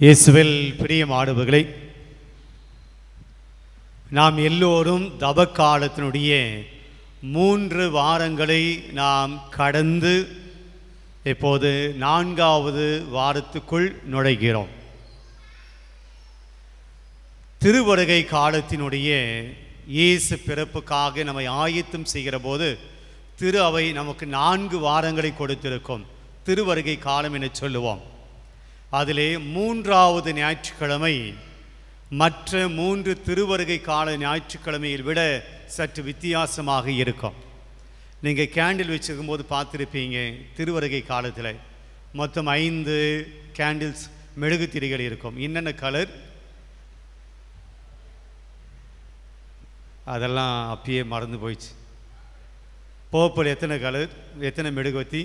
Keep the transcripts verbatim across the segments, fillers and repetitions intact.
இயேசுவில் பிரியமானவர்களே, நாம் எல்லோரும் தவக்காலத்தினுடைய மூன்று வாரங்களை நாம் கடந்து இப்போது நான்காவது வாரத்துக்குள் நுழைகிறோம். திருவருகை காலத்தினுடைய இயேசு பிறப்புக்காக நம்மை ஆயத்தம் செய்கிற போது திரு அவை நமக்கு நான்கு வாரங்களை கொடுத்திருக்கும். திருவருகை காலம் என சொல்லுவோம். அதிலே மூன்றாவது ஞாயிற்றுக்கிழமை மற்ற மூன்று திருவருகை கால ஞாயிற்றுக்கிழமையில் விட சற்று வித்தியாசமாக இருக்கும். நீங்கள் கேண்டில் வச்சுருக்கும் போது பார்த்துருப்பீங்க, திருவருகை காலத்தில் மொத்தம் ஐந்து கேண்டில்ஸ் மெழுகுத்திரிகள் இருக்கும். என்னென்ன கலர் அதெல்லாம் அப்பயே மறந்து போயிடுச்சு. பர்பிள் எத்தனை கலர், எத்தனை மெழுகுவத்தி?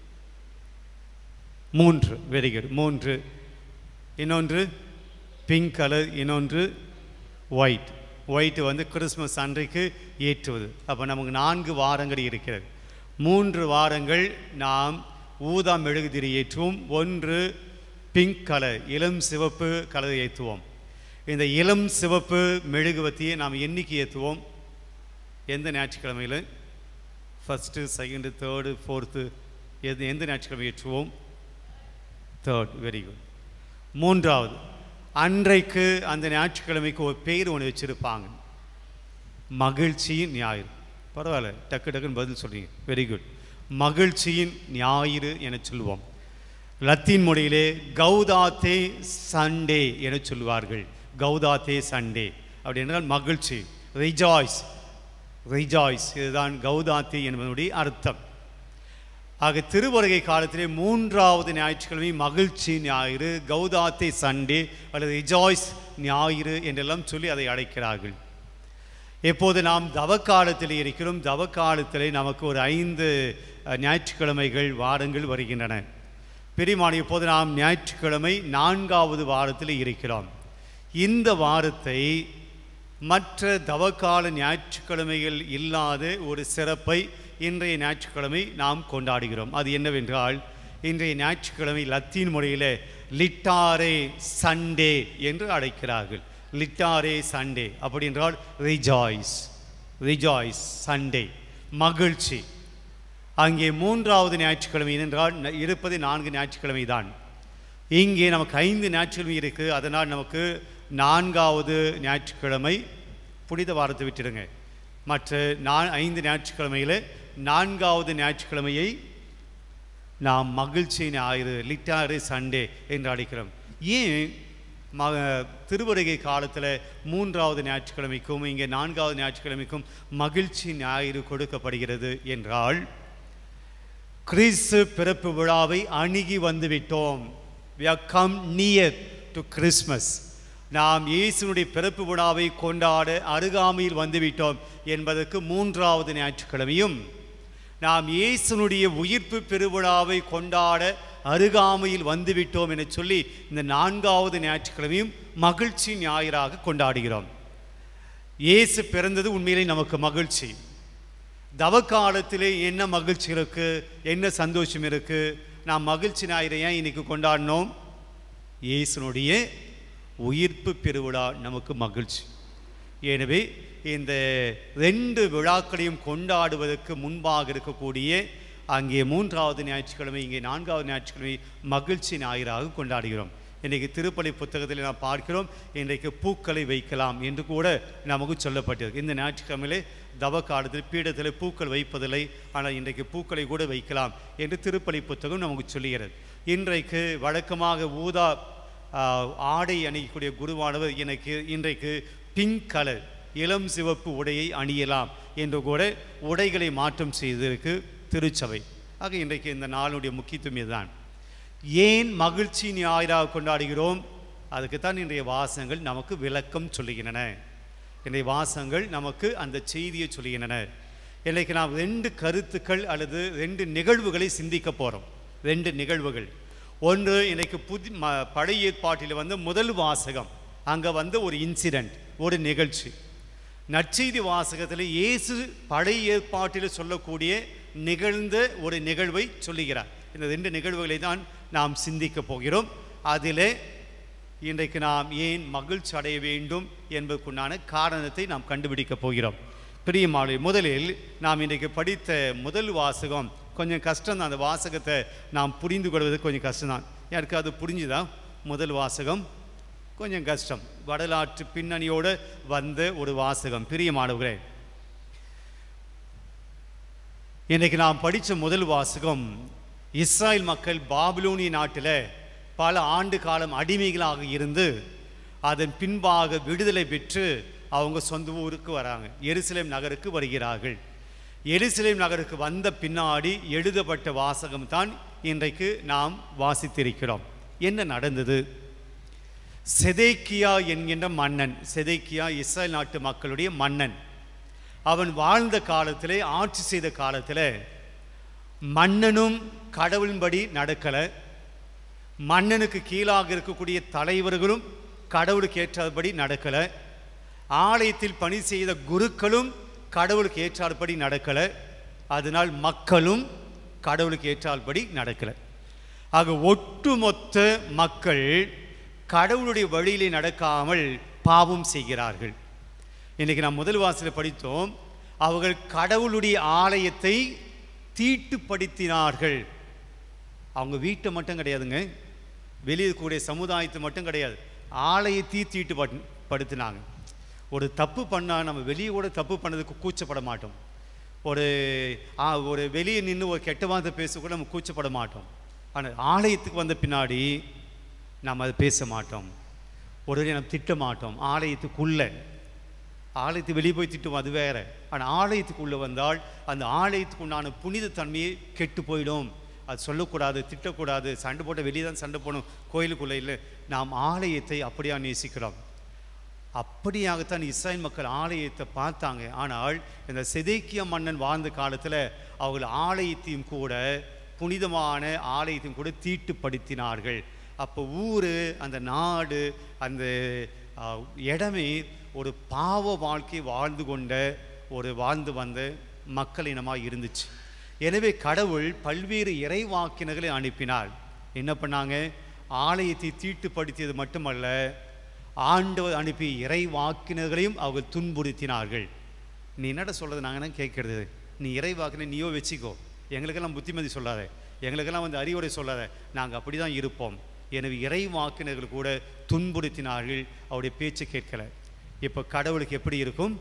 மூன்று. வெரி குட், மூன்று. இன்னொன்று பிங்க் கலர், இன்னொன்று ஒயிட். ஒயிட்டு வந்து கிறிஸ்மஸ் அன்றைக்கு ஏற்றுவது. அப்போ நமக்கு நான்கு வாரங்கள் இருக்கிறது. மூன்று வாரங்கள் நாம் ஊதா மெழுகுதிரி ஏற்றுவோம். ஒன்று பிங்க் கலர், இளம் சிவப்பு கலர் ஏற்றுவோம். இந்த இளம் சிவப்பு மெழுகுவத்தியை நாம் என்னைக்கு ஏற்றுவோம்? எந்த ஞாயிற்றுக்கிழமையில்? ஃபஸ்ட்டு, செகண்டு, தேர்டு, ஃபோர்த்து, எது எந்த ஞாயிற்றுக்கிழமை ஏற்றுவோம்? தேர்ட். Very good. மூன்றாவது அன்றைக்கு அந்த ஞாயிற்றுக்கிழமைக்கு ஒரு பேர் ஒன்று வச்சுருப்பாங்க, மகிழ்ச்சியின் ஞாயிறு. பரவாயில்ல, டக்கு டக்குன்னு பதில் சொல்கிறீங்க. Very good. மகிழ்ச்சியின் ஞாயிறு என சொல்லுவோம். லத்தீன் மொழியிலே கௌதாத்தே சண்டே என சொல்லுவார்கள். கௌதாத்தே சண்டே அப்படி என்றால் மகிழ்ச்சி, ரிஜாய்ஸ். ரிஜாய்ஸ் இதுதான் கௌதாத்தே என்பதனுடைய அர்த்தம். ஆக திருவருகை காலத்திலே மூன்றாவது ஞாயிற்றுக்கிழமை மகிழ்ச்சி ஞாயிறு, கௌதாத்தே சண்டே அல்லது ரிஜாய்ஸ் ஞாயிறு என்றெல்லாம் சொல்லி அதை அழைக்கிறார்கள். இப்போது நாம் தவக்காலத்தில் இருக்கிறோம். தவக்காலத்திலே நமக்கு ஒரு ஐந்து ஞாயிற்றுக்கிழமைகள் வாரங்கள் வருகின்றன. பெரியமானி, இப்போது நாம் ஞாயிற்றுக்கிழமை நான்காவது வாரத்தில் இருக்கிறோம். இந்த வாரத்தை மற்ற தவக்கால ஞாயிற்றுக்கிழமைகள் இல்லாத ஒரு சிறப்பை இன்றைய ஞாயிற்றுக்கிழமை நாம் கொண்டாடுகிறோம். அது என்னவென்றால், இன்றைய ஞாயிற்றுக்கிழமை லத்தீன் மொழியில் லிட்டாரே சண்டே என்று அழைக்கிறார்கள். லிட்டாரே சண்டே அப்படி என்றால் ரிஜாய்ஸ். ரிஜாய்ஸ் சண்டே, மகிழ்ச்சி. அங்கே மூன்றாவது ஞாயிற்றுக்கிழமை என்றால் இருப்பது நான்கு ஞாயிற்றுக்கிழமை தான். இங்கே நமக்கு ஐந்து ஞாயிற்றுக்கிழமை இருக்குது. அதனால் நமக்கு நான்காவது ஞாயிற்றுக்கிழமை புனித வாரத்தை விட்டுடுங்க. மற்ற நா ஐந்து ஞாயிற்றுக்கிழமையில் நான்காவது ஞாயிற்றுக்கிழமையை நாம் மகிழ்ச்சி ஞாயிறு, லிட்டாரே சண்டே என்று அழைக்கிறோம். ஏன் ம திருவருகை காலத்தில் மூன்றாவது ஞாயிற்றுக்கிழமைக்கும் இங்கே நான்காவது ஞாயிற்றுக்கிழமைக்கும் மகிழ்ச்சி ஞாயிறு கொடுக்கப்படுகிறது என்றால், கிறிஸ்து பிறப்பு விழாவை அணுகி வந்துவிட்டோம். We have come near to Christmas. நாம் இயேசுனுடைய பிறப்பு விழாவை கொண்டாட அருகாமையில் வந்துவிட்டோம் என்பதற்கு மூன்றாவது ஞாயிற்றுக்கிழமையும், நாம் இயேசுனுடைய உயிர்ப்பு பெருவிழாவை கொண்டாட அருகாமையில் வந்துவிட்டோம் என சொல்லி இந்த நான்காவது ஞாயிற்றுக்கிழமையும் மகிழ்ச்சி ஞாயிறாக கொண்டாடுகிறோம். இயேசு பிறந்தது உண்மையிலே நமக்கு மகிழ்ச்சி. தவக்காலத்திலே என்ன மகிழ்ச்சி இருக்குது, என்ன சந்தோஷம் இருக்குது? நாம் மகிழ்ச்சி ஞாயிறை ஏன் இன்னைக்கு கொண்டாடினோம்? இயேசுனுடைய உயிர்ப்பு பெருவிழா நமக்கு மகிழ்ச்சி. எனவே இந்த ரெண்டு விழாக்களையும் கொண்டாடுவதற்கு முன்பாக இருக்கக்கூடிய அங்கே மூன்றாவது ஞாயிற்றுக்கிழமை, இங்கே நான்காவது ஞாயிற்றுக்கிழமை மகிழ்ச்சி ஞாயிறாக கொண்டாடுகிறோம். இன்றைக்கு திருப்பலி புத்தகத்தில் நாம் பார்க்கிறோம், இன்றைக்கு பூக்களை வைக்கலாம் என்று கூட நமக்கு சொல்லப்பட்டிருக்கு. இந்த ஞாயிற்றுக்கிழமையிலே தவ காலத்தில் பீடத்தில் பூக்கள் வைப்பதில்லை, ஆனால் இன்றைக்கு பூக்களை கூட வைக்கலாம் என்று திருப்பலி புத்தகம் நமக்கு சொல்லுகிறது. இன்றைக்கு வழக்கமாக ஊதா ஆடை அணியக்கூடிய குருவானவர் எனக்கு இன்றைக்கு பிங்க் கலர், இளம் சிவப்பு உடையை அணியலாம் என்று கூட உடைகளை மாற்றம் செய்திருக்கு திருச்சபை. ஆக இன்றைக்கு இந்த நாளுடைய முக்கியத்துவம் இதுதான். ஏன் மகிழ்ச்சி ஞாயிறாக கொண்டாடுகிறோம்? அதுக்குத்தான் இன்றைய வாசகங்கள் நமக்கு விளக்கம் சொல்லுகின்றன. இன்றைய வாசகங்கள் நமக்கு அந்த செய்தியை சொல்லுகின்றன. இன்றைக்கு நாம் ரெண்டு கருத்துக்கள் அல்லது ரெண்டு நிகழ்வுகளை சிந்திக்க போகிறோம். ரெண்டு நிகழ்வுகள். ஒன்று, இன்றைக்கு புதி ம பழைய ஏற்பாட்டில் வந்து முதல் வாசகம், அங்கே வந்து ஒரு இன்சிடெண்ட், ஒரு நிகழ்ச்சி. நற்செய்தி வாசகத்தில் இயேசு பழைய ஏற்பாட்டில் சொல்லக்கூடிய நிகழ்ந்த ஒரு நிகழ்வை சொல்லுகிறார். இந்த ரெண்டு நிகழ்வுகளை தான் நாம் சிந்திக்க போகிறோம். அதில் இன்றைக்கு நாம் ஏன் மகிழ்ச்சி அடைய வேண்டும் என்பதற்குண்டான காரணத்தை நாம் கண்டுபிடிக்க போகிறோம். பிரியமானவர்களே, முதலில் நாம் இன்றைக்கு படித்த முதல் வாசகம் கொஞ்சம் கஷ்டம்தான். அந்த வாசகத்தை நாம் புரிந்து கொள்வது கொஞ்சம் கஷ்டம்தான். யாருக்கு அது புரிஞ்சுதான்? முதல் வாசகம் கொஞ்சம் கஷ்டம். வரலாற்று பின்னணியோடு வந்த ஒரு வாசகம். பிரியமானவர்களே, இன்றைக்கு நாம் படித்த முதல் வாசகம் இஸ்ராயேல் மக்கள் பாபிலோனிய நாட்டில் பல ஆண்டு காலம் அடிமைகளாக இருந்து அதன் பின்பாக விடுதலை பெற்று அவங்க சொந்த ஊருக்கு வராங்க. எருசலேம் நகருக்கு வருகிறார்கள். எருசலேம் நகருக்கு வந்த பின்னாடி எழுதப்பட்ட வாசகம் தான் இன்றைக்கு நாம் வாசித்திருக்கிறோம். என்ன நடந்தது? செதேக்கியா என்கின்ற மன்னன், செதேக்கியா இஸ்ராயேல் நாட்டு மக்களுடைய மன்னன், அவன் வாழ்ந்த காலத்திலே, ஆட்சி செய்த காலத்தில் மன்னனும் கடவுளின்படி நடக்கலை, மன்னனுக்கு கீழாக இருக்கக்கூடிய தலைவர்களும் கடவுளுக்கு ஏற்றபடி நடக்கலை, ஆலயத்தில் பணி செய்த குருக்களும் கடவுளுக்கு ஏற்றாற்படி நடக்கலை, அதனால் மக்களும் கடவுளுக்கு ஏற்றாற்படி நடக்கலை. ஆக ஒட்டுமொத்த மக்கள் கடவுளுடைய வழியிலே நடக்காமல் பாவம் செய்கிறார்கள். இன்றைக்கி நாம் முதல் வாசலில் படித்தோம், அவர்கள் கடவுளுடைய ஆலயத்தை தீட்டுப்படுத்தினார்கள். அவங்க வீட்டை மட்டும் கிடையாதுங்க, வெளியே கூடிய சமுதாயத்தை மட்டும் கிடையாது, ஆலயத்தை தீட்டு படுத்தினாங்க. ஒரு தப்பு பண்ணால் நம்ம வெளியே கூட தப்பு பண்ணதுக்கு கூச்சப்பட மாட்டோம். ஒரு ஒரு வெளியே நின்று ஒரு கெட்ட வார்த்தை பேச கூட நம்ம கூச்சப்பட மாட்டோம். ஆனால் ஆலயத்துக்கு வந்த பின்னாடி நாம் அதை பேச மாட்டோம், உடனே நம்ம திட்ட மாட்டோம். ஆலயத்துக்குள்ளே, ஆலயத்துக்கு வெளியே போய் திட்டுவோம், அது வேறு. ஆனால் ஆலயத்துக்குள்ளே வந்தால் அந்த ஆலயத்துக்கு உண்டான புனித தன்மையை கெட்டு போயிடும். அது சொல்லக்கூடாது, திட்டக்கூடாது, சண்டை போட்ட வெளியே தான் சண்டை போடணும், கோயிலுக்குள்ளே இல்லை. நாம் ஆலயத்தை அப்படியா நேசிக்கிறோம். அப்படியாகத்தான் இஸ்ராயேல் மக்கள் ஆலயத்தை பார்த்தாங்க. ஆனால் இந்த செதேக்கியா மன்னன் வாழ்ந்த காலத்தில் அவர்கள் ஆலயத்தையும் கூட, புனிதமான ஆலயத்தையும் கூட தீட்டுப்படுத்தினார்கள். அப்போ ஊர், அந்த நாடு, அந்த இடமே ஒரு பாவ வாழ்க்கை வாழ்ந்து கொண்ட ஒரு வாழ்ந்து வந்த மக்கள் இனமாக இருந்துச்சு. எனவே கடவுள் பல்வேறு இறைவாக்கினர்களை அனுப்பினார். என்ன பண்ணாங்க? ஆலயத்தை தீட்டுப்படுத்தியது மட்டுமல்ல, ஆண்டவர் அனுப்பி இறைவாக்கினர்களையும் அவர்கள் துன்புறுத்தினார்கள். நீ என்னடா சொல்கிறது? நாங்கள் என்ன கேட்கறது? நீ இறைவாக்கினர் நீயோ வச்சுக்கோ, எங்களுக்கெல்லாம் புத்திமதி சொல்லாத, எங்களுக்கெல்லாம் வந்து அறிவுரை சொல்லாத, நாங்கள் அப்படி தான் இருப்போம். எனவே இறைவாக்கினர்கள் கூட துன்புறுத்தினார்கள், அவருடைய பேச்சு கேட்கலை. இப்போ கடவுளுக்கு எப்படி இருக்கும்?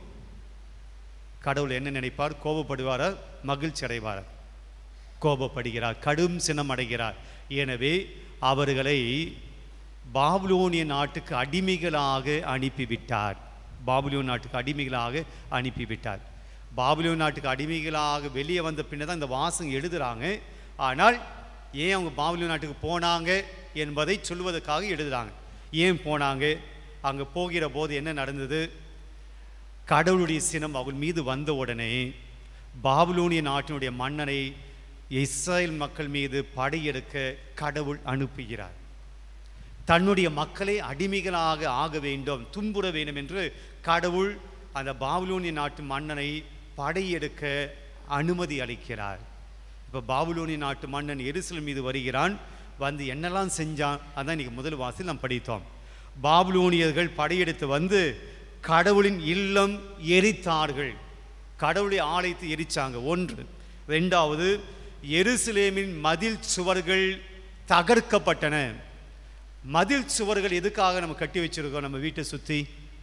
கடவுள் என்ன நினைப்பார்? கோபப்படுவாரா? மகிழ்ச்சி அடைவாரா? கோபப்படுகிறார், கடும் சினம் அடைகிறார். எனவே அவர்களை பாபிலோனிய நாட்டுக்கு அடிமைகளாக அனுப்பிவிட்டார். பாபிலோன் நாட்டுக்கு அடிமைகளாக அனுப்பிவிட்டார். பாபிலோன் நாட்டுக்கு அடிமைகளாக வெளியே வந்த பின்னர் தான் இந்த வாசகம் எழுதுகிறாங்க. ஆனால் ஏன் அவங்க பாபிலோன் நாட்டுக்கு போனாங்க என்பதை சொல்வதற்காக எழுதுகிறாங்க. ஏன் போனாங்க? அங்கே போகிற போது என்ன நடந்தது? கடவுளுடைய சினம் அவள் மீது வந்த உடனே பாபிலோனிய நாட்டினுடைய மன்னனை இஸ்ராயேல் மக்கள் மீது படையெடுக்க கடவுள் அனுப்புகிறார். தன்னுடைய மக்களை அடிமைகளாக ஆக வேண்டும், துன்புற வேண்டும் என்று கடவுள் அந்த பாபிலோனிய நாட்டு மன்னனை படையெடுக்க அனுமதி அளிக்கிறார். இப்போ பாபிலோனிய நாட்டு மன்னன் எருசலேம் மீது வருகிறான். வந்து என்னெல்லாம் செஞ்சான் அதான் இன்றைக்கி முதல் வாசல் நாம் படித்தோம். பாபிலோனியர்கள் படையெடுத்து வந்து கடவுளின் இல்லம் எரித்தார்கள், கடவுளுடைய ஆலயத்தை எரித்தாங்க. ஒன்று. ரெண்டாவது, எருசலேமின் மதில் சுவர்கள் தகர்க்கப்பட்டன. மதில் சுவர்கள் எதுக்காக நம்ம கட்டி வச்சிருக்கோம்? நம்ம வீட்டை சுற்றி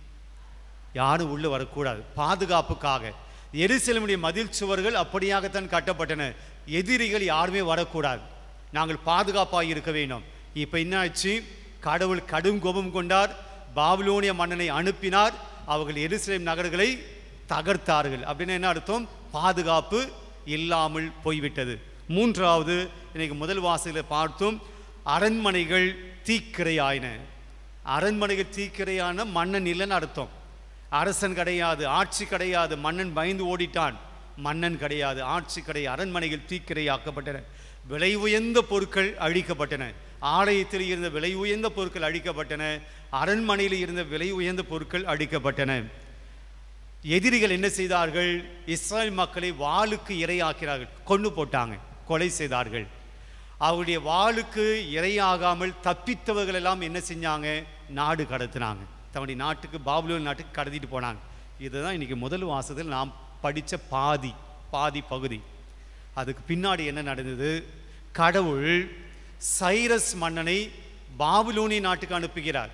யாரும் உள்ளே வரக்கூடாது, பாதுகாப்புக்காக. எருசலேமுடைய மதில் சுவர்கள் அப்படியாகத்தான் கட்டப்பட்டன. எதிரிகள் யாருமே வரக்கூடாது, நாங்கள் பாதுகாப்பாக இருக்க வேண்டும். இப்போ என்ன ஆச்சு? கடவுள் கடும் கோபம் கொண்டார், பாபிலோனிய மன்னனை அனுப்பினார். அவர்கள் எருசலேம் நகர்களை தகர்த்தார்கள். அப்படின்னு என்ன அர்த்தம்? பாதுகாப்பு இல்லாமல் போய்விட்டது. மூன்றாவது, இன்னைக்கு முதல் வாசலில் பார்த்தோம், அரண்மனைகள் தீக்கிரையாயின. அரண்மனைகள் தீக்கிரையான மன்னன் இல்லைன்னு அர்த்தம். அரசன் கிடையாது, ஆட்சி கிடையாது, மன்னன் பயந்து ஓடிட்டான். மன்னன் கிடையாது, ஆட்சி கிடையாது, அரண்மனைகள் தீக்கிரையாக்கப்பட்டன. விலை உயர்ந்த பொருட்கள் அழிக்கப்பட்டன. ஆலயத்தில் இருந்த விலை உயர்ந்த பொருட்கள் அழிக்கப்பட்டன, அரண்மனையில் இருந்த விலை உயர்ந்த பொருட்கள் அழிக்கப்பட்டன. எதிரிகள் என்ன செய்தார்கள்? இஸ்ராயேல் மக்களை வாளுக்கு இரையாக்கிறார்கள், கொண்டு போட்டாங்க, கொலை செய்தார்கள். அவருடைய வாளுக்கு இரையாகாமல் தப்பித்தவர்கள் எல்லாம் என்ன செஞ்சாங்க? நாடு கடத்தினாங்க, தன்னுடைய நாட்டுக்கு பாபிலோன் நாட்டுக்கு கடத்திட்டு போனாங்க. இதுதான் இன்றைக்கி முதல் வாசத்தில் நாம் படித்த பாதி பாதி பகுதி. அதுக்கு பின்னாடி என்ன நடந்தது? கடவுள் சைரஸ் மன்னனை பாபிலோனிய நாட்டுக்கு அனுப்புகிறார்.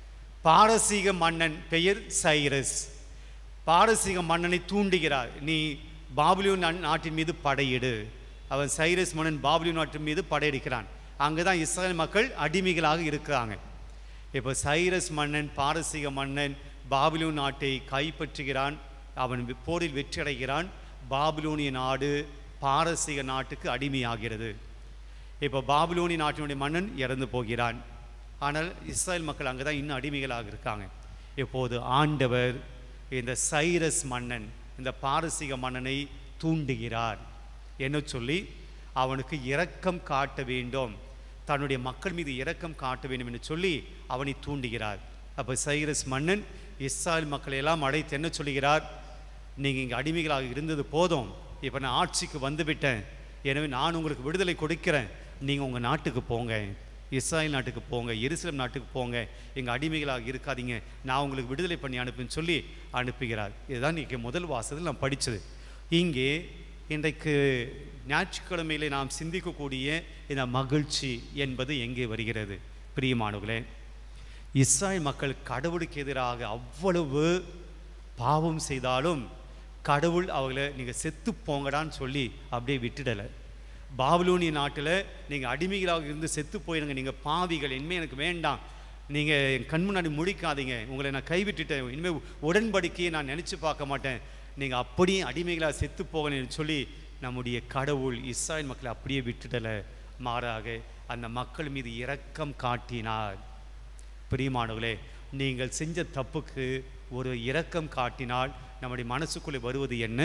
பாரசீக மன்னன் பெயர் சைரஸ். பாரசீக மன்னனை தூண்டுகிறார், நீ பாபிலோன் நாட்டின் மீது படையிடு. அவன் சைரஸ் மன்னன் பாபிலோன் நாட்டின் மீது படையெடுக்கிறான். அங்கே தான் இஸ்ரேல் மக்கள் அடிமைகளாக இருக்கிறாங்க. இப்போ சைரஸ் மன்னன் பாரசீக மன்னன் பாபிலோன் நாட்டை கைப்பற்றுகிறான். அவன் போரில் வெற்றி அடைகிறான். பாபிலோனிய நாடு பாரசீக நாட்டுக்கு அடிமையாகிறது. இப்போ பாபிலோனிய நாட்டினுடைய மன்னன் இறந்து போகிறான். ஆனால் இஸ்ரேல் மக்கள் அங்கே தான் இன்னும் அடிமைகளாக இருக்காங்க. இப்போது ஆண்டவர் இந்த சைரஸ் மன்னன் இந்த பாரசீக மன்னனை தூண்டுகிறார். என்ன சொல்லி? அவனுக்கு இரக்கம் காட்ட வேண்டும், தன்னுடைய மக்கள் மீது இரக்கம் காட்ட வேண்டும் என்று சொல்லி அவனை தூண்டுகிறார். அப்போ சைரஸ் மன்னன் இஸ்ரேல் மக்களை எல்லாம் அழைத்து என்ன சொல்லுகிறார்? நீங்கள் இங்கே அடிமைகளாக இருந்தது போதும், இப்போ நான் ஆட்சிக்கு வந்துவிட்டேன், எனவே நான் உங்களுக்கு விடுதலை கொடுக்கிறேன், நீங்கள் உங்கள் நாட்டுக்கு போங்க, இஸ்ரேல் நாட்டுக்கு போங்க, எருசலேம் நாட்டுக்கு போங்க, எங்கள் அடிமைகளாக இருக்காதீங்க, நான் உங்களுக்கு விடுதலை பண்ணி அனுப்புன்னு சொல்லி அனுப்புகிறார். இதுதான் இன்றைக்கி முதல் வாசத்தில் நாம் படித்தது. இங்கே இன்றைக்கு ஞாயிற்றுக்கிழமையிலே நாம் சிந்திக்கக்கூடிய இந்த மகிழ்ச்சி என்பது எங்கே வருகிறது? பிரியமானவர்களே, இஸ்ரேல் மக்கள் கடவுளுக்கு எதிராக அவ்வளவு பாவம் செய்தாலும் கடவுள் அவங்கள நீங்கள் செத்து போங்கடான்னு சொல்லி அப்படியே விட்டுடலை. பாபிலோனிய நாட்டில் நீங்கள் அடிமைகளாக இருந்து செத்து போயிடுங்க, நீங்கள் பாவிகள், இனிமேல் எனக்கு வேண்டாம், நீங்கள் என் கண் முன்னாடி முடிக்காதீங்க, உங்களை நான் கைவிட்டுட்டேன், இனிமேல் உடன்படிக்கையை நான் நினச்சி பார்க்க மாட்டேன், நீங்கள் அப்படியே அடிமைகளாக செத்து போகணும்னு சொல்லி நம்முடைய கடவுள் இஸ்ரேல் மக்களை அப்படியே விட்டுடலை. மாறாக அந்த மக்கள் மீது இரக்கம் காட்டினார். பிரியமானவர்களே, நீங்கள் செஞ்ச தப்புக்கு ஒரு இரக்கம் காட்டினால் நம்முடைய மனசுக்குள்ளே வருவது என்ன?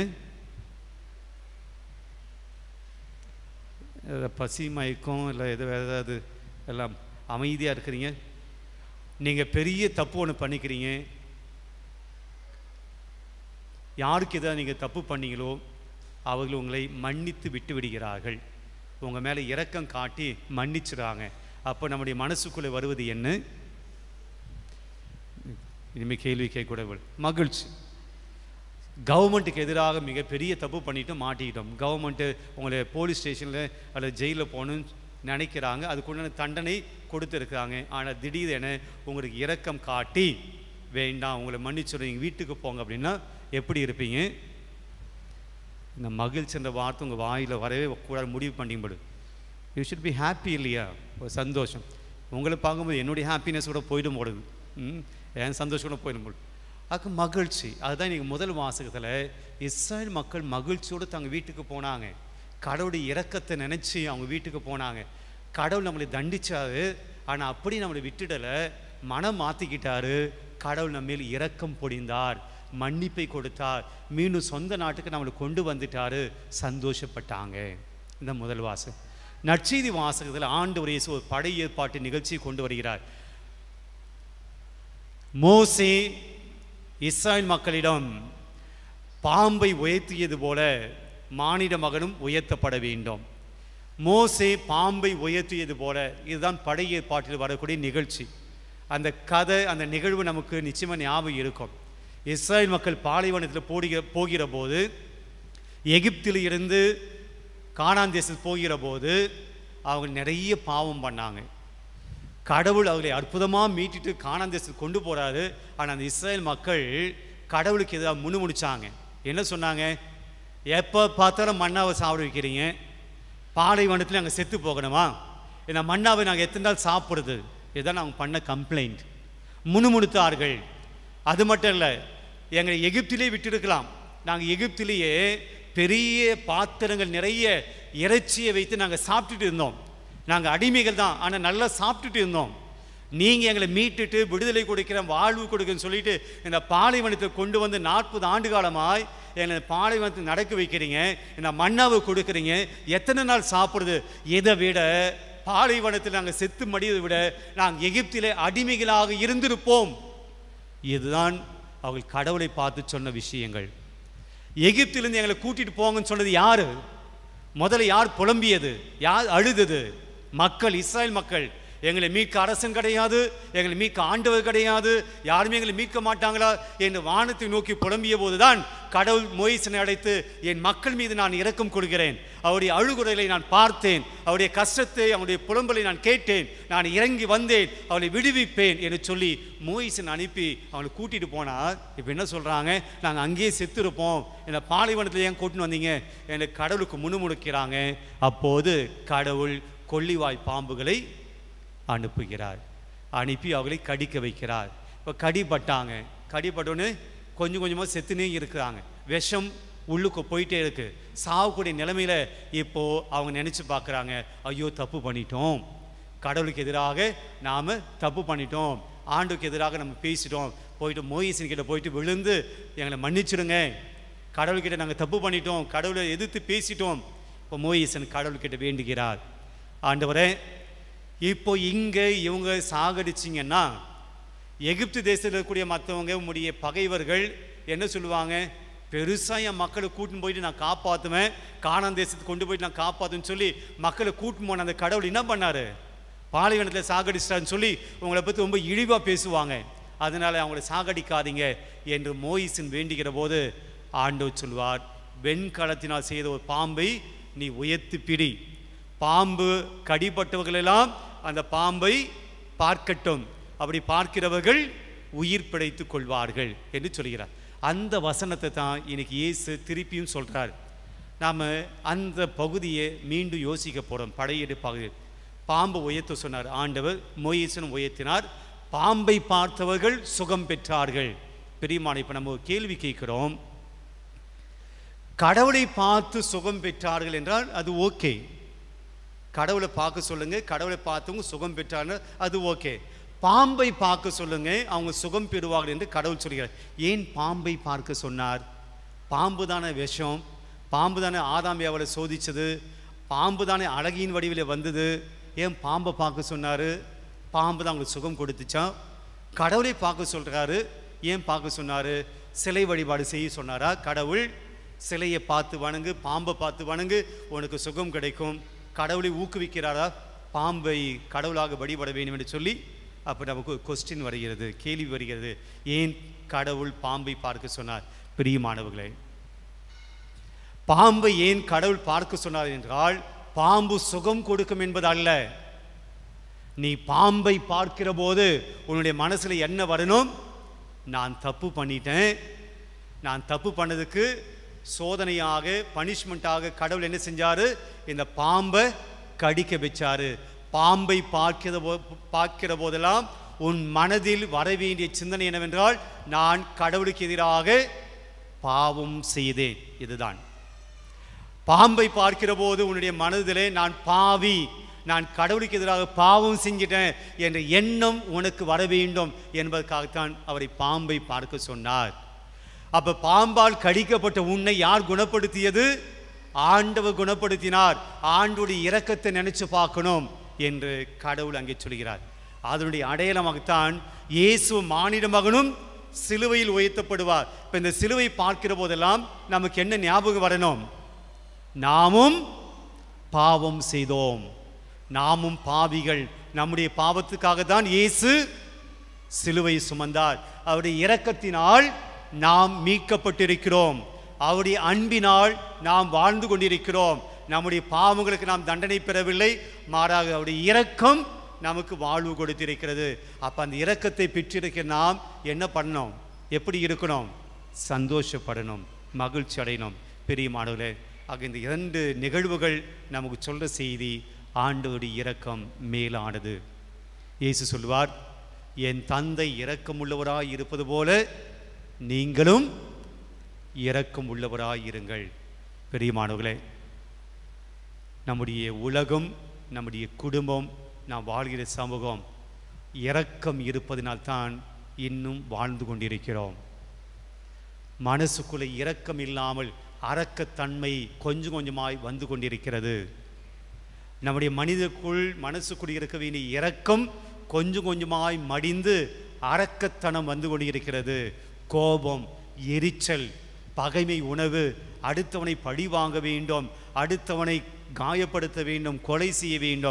பசி மயக்கம் இல்லை எது ஏதாவது எல்லாம் அமைதியாக இருக்கிறீங்க. நீங்கள் பெரிய தப்பு ஒன்று பண்ணிக்கிறீங்க, யாருக்கு எதாவது நீங்கள் தப்பு பண்ணீங்களோ அவர்கள் உங்களை மன்னித்து விட்டு விடுகிறார்கள், உங்கள் மேலே இரக்கம் காட்டி மன்னிச்சுறாங்க. அப்போ நம்முடைய மனசுக்குள்ளே வருவது என்ன? இனிமேல் கேள்வி கேட்கக்கூட மகிழ்ச்சி. கவர்மெண்ட்டுக்கு எதிராக மிகப்பெரிய தப்பு பண்ணிவிட்டு மாட்டிக்கிட்டோம், கவர்மெண்ட்டு உங்களை போலீஸ் ஸ்டேஷனில் அல்லது ஜெயிலில் போகணுன்னு நினைக்கிறாங்க, அதுக்குண்டான தண்டனை கொடுத்துருக்காங்க. ஆனால் திடீரென உங்களுக்கு இரக்கம் காட்டி வேண்டாம் உங்களை மன்னிச்சுடுறீங்க, வீட்டுக்கு போங்க அப்படின்னா எப்படி இருப்பீங்க? இந்த மகிழ்ச்சின்ற வார்த்தை உங்கள் வாயில் வரவே கூட முடிவு பண்ணிப்படு. யூ ஷுட் பி ஹாப்பி இல்லையா? ஒரு சந்தோஷம். உங்களை பார்க்கும்போது என்னுடைய ஹாப்பினஸ் கூட போயிடும் போடுது, ம் என் சந்தோஷம் கூட போயிடும் போடுது. அதுக்கு மகிழ்ச்சி. அதுதான் இன்றைக்கி முதல் வாசகத்தில் இஸ்ரேல் மக்கள் மகிழ்ச்சியோடு தங்க வீட்டுக்கு போனாங்க. கடவுளுடைய இரக்கத்தை நினச்சி அவங்க வீட்டுக்கு போனாங்க. கடவுள் நம்மளை தண்டிச்சாரு, ஆனால் அப்படி நம்மளை விட்டுடலை, மனம் மாற்றிக்கிட்டாரு. கடவுள் நம்ம மேல் இரக்கம் பொழிந்தார், மன்னிப்பை கொடுத்தார், மீண்டும் சொந்த நாட்டுக்கு நம்மளை கொண்டு வந்துட்டாரு, சந்தோஷப்பட்டாங்க. இந்த முதல் வாசகம். நற்செய்தி வாசகத்தில் ஆண்டவர் இயேசு ஒரு படை ஏற்பாட்டு நிகழ்ச்சியை கொண்டு வருகிறார். மோசே இஸ்ரேல் மக்களிடம் பாம்பை உயர்த்தியது போல மானிட மகனும் உயர்த்தப்பட வேண்டும். மோசே பாம்பை உயர்த்தியது போல, இதுதான் படை ஏற்பாட்டில் வரக்கூடிய நிகழ்ச்சி. அந்த கதை, அந்த நிகழ்வு நமக்கு நிச்சயமாக ஞாபகம் இருக்கும். இஸ்ரேல் மக்கள் பாலைவனத்தில் போடுகிற போகிற போது, எகிப்தில் இருந்து கானான் தேசத்தில் போகிற போது அவங்க நிறைய பாவம் பண்ணாங்க. கடவுள் அவர்களை அற்புதமாக மீட்டிட்டு கானான் தேசத்துக்கு கொண்டு போகிறாரு. ஆனால் அந்த இஸ்ரேல் மக்கள் கடவுளுக்கு எதாவது முணுமுடிச்சாங்க. என்ன சொன்னாங்க? எப்போ பார்த்தாலும் மண்ணாவை சாப்பிட வைக்கிறீங்க, பாலைவனத்தில் நாங்கள் செத்து போகணுமா, இந்த மண்ணாவை நாங்கள் எத்தனை நாள் சாப்பிடுறது? இதுதான் அவங்க பண்ண கம்ப்ளைண்ட். முணுமுணுத்தார்கள். அது மட்டும் இல்லை, எங்களை எகிப்திலே விட்டுருக்கலாம், நாங்கள் எகிப்திலேயே பெரிய பாத்திரங்கள் நிறைய இறைச்சியை வைத்து நாங்கள் சாப்பிட்டுட்டு இருந்தோம், நாங்கள் அடிமைகள் தான், ஆனால் நல்லா சாப்பிட்டுட்டு இருந்தோம், நீங்கள் எங்களை மீட்டுட்டு விடுதலை கொடுக்கிறேன், வாழ்வு கொடுக்குறேன்னு சொல்லிட்டு இந்த பாலைவனத்தை கொண்டு வந்து நாற்பது ஆண்டு காலமாய் எங்களை பாலைவனத்தை நடக்க வைக்கிறீங்க, இந்த மண்ணாவை கொடுக்குறீங்க, எத்தனை நாள் சாப்பிடுறது? இதை விட பாலைவனத்தில் நாங்கள் செத்து மடியதை விட நாங்கள் எகிப்திலே அடிமைகளாக இருந்திருப்போம். இதுதான் அவர்கள் கடவுளை பார்த்து சொன்ன விஷயங்கள். எகிப்திலிருந்து எங்களை கூட்டிட்டு போங்கன்னு சொன்னது யாரு? முதல்ல யார் புலம்பியது? யார் அழுதது? மக்கள், இஸ்ரேல் மக்கள். எங்களை மீட்க அரசன் கிடையாது, எங்களை மீட்க ஆண்டவர் கிடையாது, யாருமே எங்களை மீட்க மாட்டாங்களா என்று வானத்தை நோக்கி புலம்பிய போதுதான் கடவுள் மோசேயை அழைத்து, என் மக்கள் மீது நான் இரக்கம் கொள்கிறேன், அவருடைய அழுகுரலை நான் பார்த்தேன், அவருடைய கஷ்டத்தை அவருடைய புலம்பலை நான் கேட்டேன், நான் இறங்கி வந்தேன், அவளை விடுவிப்பேன் என்று சொல்லி மோசேயை அனுப்பி அவளை கூட்டிட்டு போனார். இப்போ என்ன சொல்றாங்க, நாங்கள் அங்கேயே செத்துருப்போம், இந்த பாலைவனத்தில் ஏன் கூட்டின்னு வந்தீங்க என்று கடவுளுக்கு முணுமுணுக்கிறாங்க. அப்போது கடவுள் கொள்ளிவாய் பாம்புகளை அனுப்புகிறார், அனுப்பி அவர்களை கடிக்க வைக்கிறார். இப்போ கடிப்பட்டாங்க, கடிப்பட்டோன்னு கொஞ்சம் கொஞ்சமாக செத்துனே இருக்கிறாங்க, விஷம் உள்ளுக்கு போயிட்டே இருக்கு, சாவுக்கூடிய நிலைமையில இப்போ அவங்க நினைச்சு பார்க்குறாங்க, ஐயோ தப்பு பண்ணிட்டோம், கடவுளுக்கு எதிராக நாம் தப்பு பண்ணிட்டோம், ஆண்டுக்கு எதிராக நம்ம பேசிட்டோம், போயிட்டு மோசேயின் கிட்ட போயிட்டு விழுந்து எங்களை மன்னிச்சிடுங்க, கடவுள்கிட்ட நாங்கள் தப்பு பண்ணிட்டோம், கடவுளை எதிர்த்து பேசிட்டோம். இப்போ மோசே கடவுள்கிட்ட வேண்டுகிறார், ஆண்டவரே இப்போ இங்கே இவங்க சாகடிச்சிங்கன்னா எகிப்து தேசத்தில் இருக்கக்கூடிய மற்றவங்க உங்களுடைய பகைவர்கள் என்ன சொல்லுவாங்க, பெருசாக என் மக்களை கூட்டின்னு போயிட்டு நான் காப்பாற்றுவேன், கானான் தேசத்துக்கு கொண்டு போயிட்டு நான் காப்பாற்றுன்னு சொல்லி மக்களை கூட்டின்னு போன அந்த கடவுள் என்ன பண்ணார், பாலைவனத்தில் சாகடிச்சிட்டான்னு சொல்லி உங்களை பற்றி ரொம்ப இழிவாக பேசுவாங்க, அதனால் அவங்கள சாகடிக்காதீங்க என்று மோசே வேண்டுகிற போது ஆண்டவர் சொல்வார், வெண்கலத்தினால் செய்த ஒரு பாம்பை நீ உயர்த்தி பிடி, பாம்பு கடிப்பட்டவர்களெல்லாம் அந்த பாம்பை பார்க்கட்டும், அப்படி பார்க்கிறவர்கள் உயிர் பிழைத்துக் கொள்வார்கள் என்று சொல்கிறார். அந்த வசனத்தை தான் இன்னைக்கு இயேசு திருப்பியும் சொல்கிறார். நாம் அந்த பகுதியை மீண்டும் யோசிக்க போகிறோம். படையெடு பகுதி பாம்பு உயர்த்த சொன்னார் ஆண்டவர், மோசேயும் உயர்த்தினார், பாம்பை பார்த்தவர்கள் சுகம் பெற்றார்கள். பெரியமான இப்போ நம்ம கேள்வி கேட்கிறோம், கடவுளை பார்த்து சுகம் பெற்றார்கள் என்றால் அது ஓகே, கடவுளை பார்க்க சொல்லுங்க, கடவுளை பார்த்தவங்க சுகம் பெற்றாங்க அது ஓகே, பாம்பை பார்க்க சொல்லுங்க அவங்க சுகம் பெறுவார்கள் என்று கடவுள் சொல்கிறார். ஏன் பாம்பை பார்க்க சொன்னார்? பாம்பு தானே விஷம், பாம்பு தானே ஆதாம் ஏவாளை சோதிச்சது, பாம்பு தானே அழகியின் வடிவில் வந்தது, ஏன் பாம்பை பார்க்க சொன்னார்? பாம்பு தான் அவங்களுக்கு சுகம் கொடுத்துச்சா? கடவுளை பார்க்க சொல்கிறாரு, ஏன் பார்க்க சொன்னார்? சிலை வழிபாடு செய்ய சொன்னாரா? கடவுள் சிலையை பார்த்து வணங்கு, பாம்பை பார்த்து வணங்கு, உனக்கு சுகம் கிடைக்கும். கடவுளை ஊக்குவிக்கிறாரா? பாம்பை கடவுளாக வழிபட வேண்டும் என்று சொல்லி. அப்போ நமக்கு கொஸ்டின் வருகிறது, கேள்வி வருகிறது, ஏன் கடவுள் பாம்பை பார்க்க சொன்னார்? பிரியமானவர்களே, பாம்பை ஏன் கடவுள் பார்க்க சொன்னார் என்றால் பாம்பு சுகம் கொடுக்கும் என்பது அல்ல. நீ பாம்பை பார்க்கிற போது உன்னுடைய மனசுல என்ன வரணும்? நான் தப்பு பண்ணிட்டேன், நான் தப்பு பண்ணதுக்கு சோதனையாக பனிஷ்மெண்ட்டாக கடவுள் என்ன செஞ்சாரு? இந்த பாம்பை கடிக்க வச்சாரு. பாம்பை பார்க்கிற போ பார்க்கிற போதெல்லாம் உன் மனதில் வர வேண்டிய சிந்தனை என்னவென்றால், நான் கடவுளுக்கு எதிராக பாவம் செய்தேன். இதுதான் பாம்பை பார்க்கிற போது உன்னுடைய மனதிலே நான் பாவி, நான் கடவுளுக்கு எதிராக பாவம் செஞ்சிட்டேன் என்ற எண்ணம் உனக்கு வர வேண்டும் என்பதற்காகத்தான் அவரை பாம்பை பார்க்க சொன்னார். அப்ப பாம்பால் கடிக்கப்பட்ட உன்னை யார் குணப்படுத்தியது? ஆண்டவர் குணப்படுத்தினார். ஆண்டுடைய இரக்கத்தை நினைச்சு பார்க்கணும் என்று கடவுள் அங்கே சொல்கிறார். அதனுடைய அடையாளமாகத்தான் இயேசு மானிட மகனும் சிலுவையில் உயர்த்தப்படுவார். இப்ப இந்த சிலுவை பார்க்கிற போதெல்லாம் நமக்கு என்ன ஞாபகம் வரணும்? நாமும் பாவம் செய்தோம், நாமும் பாவிகள், நம்முடைய பாவத்துக்காக தான் இயேசு சிலுவை சுமந்தார். அவருடைய இரக்கத்தினால் நாம் மீட்கப்பட்டிருக்கிறோம், அவருடைய அன்பினால் நாம் வாழ்ந்து கொண்டிருக்கிறோம். நம்முடைய பாவங்களுக்கு நாம் தண்டனை பெறவில்லை, மாறாக அவருடைய இரக்கம் நமக்கு வாழ்வு கொடுத்திருக்கிறது. அப்போ அந்த இரக்கத்தை பெற்றிருக்கிற நாம் என்ன பண்ணணும்? எப்படி இருக்கணும்? சந்தோஷப்படணும், மகிழ்ச்சி அடையணும். பிரியமானவர்களே, ஆக இந்த இரண்டு நிகழ்வுகள் நமக்கு சொல்ற செய்தி, ஆண்டவருடைய இரக்கம் மேலானது. இயேசு சொல்வார், என் தந்தை இரக்கம் உள்ளவராய் இருப்பது போல நீங்களும் இரக்கம் உள்ளவராய் இருங்கள். பிரியமானவர்களே, நம்முடைய உலகம், நம்முடைய குடும்பம், நாம் வாழ்கிற சமூகம் இரக்கம் இருப்பதனால்தான் இன்னும் வாழ்ந்து கொண்டிருக்கிறோம். மனசுக்குள்ளே இரக்கம் இல்லாமல் அரக்கத்தன்மை கொஞ்சம் கொஞ்சமாய் வந்து கொண்டிருக்கிறது. நம்முடைய மனிதக்குள் மனசுக்குள் இருக்க வேண்டிய இரக்கம் கொஞ்சம் கொஞ்சமாய் மடிந்து அரக்கத்தனம் வந்து கொண்டிருக்கிறது. கோபம், எரிச்சல், பகைமை உணவு, அடுத்தவனை பழி வாங்க வேண்டும், அடுத்தவனை காயப்படுத்த வேண்டும், கொலை செய்ய வேண்டும்,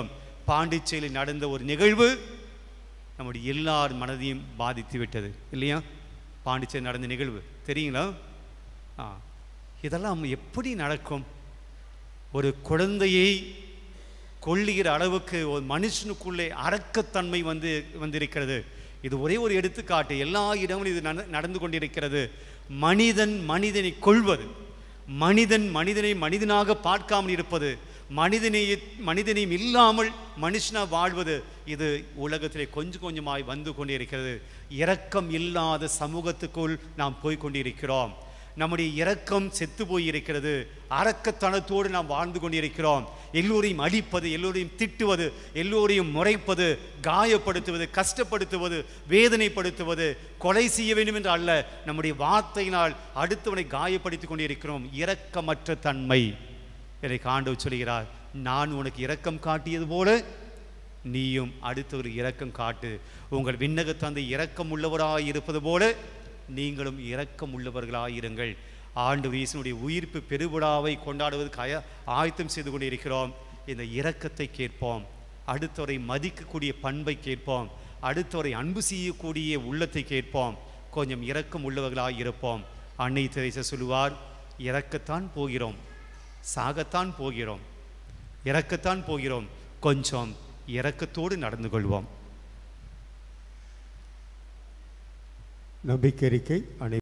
பாண்டிச்சேரியில் நடந்த ஒரு நிகழ்வு நம்முடைய எல்லார் மனதையும் பாதித்து விட்டது இல்லையா? பாண்டிச்சேரி நடந்த நிகழ்வு தெரியுங்களா? ஆ இதெல்லாம் எப்படி நடக்கும்? ஒரு குழந்தையை கொள்ளுகிற அளவுக்கு ஒரு மனுஷனுக்குள்ளே அரக்கத்தன்மை வந்து வந்திருக்கிறது. இது ஒரே ஒரு எடுத்துக்காட்டு. எல்லா இடங்களும் இது நடந்து கொண்டிருக்கிறது. மனிதன் மனிதனை கொள்வது, மனிதன் மனிதனை மனிதனாக பார்க்காமல் இருப்பது, மனிதனை மனிதனையும் இல்லாமல் மனுஷனாக வாழ்வது, இது உலகத்திலே கொஞ்சம் கொஞ்சமாய் வந்து கொண்டிருக்கிறது. இரக்கம் இல்லாத சமூகத்துக்குள் நாம் போய்கொண்டிருக்கிறோம். நம்முடைய இரக்கம் செத்து போயிருக்கிறது. அரக்கத்தனத்தோடு நாம் வாழ்ந்து கொண்டிருக்கிறோம். எல்லோரையும் அடிப்பது, எல்லோரையும் திட்டுவது, எல்லோரையும் முறைப்பது, காயப்படுத்துவது, கஷ்டப்படுத்துவது, வேதனைப்படுத்துவது, கொலை செய்ய வேண்டும் என்று அல்ல, நம்முடைய வார்த்தையினால் அடுத்தவனை காயப்படுத்தி கொண்டிருக்கிறோம். இரக்கமற்ற தன்மை. இதை ஆண்டவர் சொல்கிறார், நான் உனக்கு இரக்கம் காட்டியது போல நீயும் அடுத்தவர் இரக்கம் காட்டு. உங்கள் விண்ணக தந்தை இரக்கம் உள்ளவராய் இருப்பது போல நீங்களும் இரக்கம் உள்ளவர்களாயிருங்கள். ஆண்டவர் இயேசுவினுடைய உயிர்ப்பு பெருவிழாவை கொண்டாடுவதற்கு ஆய ஆயத்தம் செய்து கொண்டிருக்கிறோம். இந்த இரக்கத்தை கேட்போம், அடுத்தவரை மதிக்கக்கூடிய பண்பை கேட்போம், அடுத்தவரை அன்பு செய்யக்கூடிய உள்ளத்தை கேட்போம். கொஞ்சம் இரக்கம் உள்ளவர்களாக இருப்போம். அன்னை தெரேசா சொல்லுவார், இறக்கத்தான் போகிறோம், சாகத்தான் போகிறோம், இறக்கத்தான் போகிறோம், கொஞ்சம் இரக்கத்தோடு நடந்து கொள்வோம். நம்பிக்கை அறிக்கை.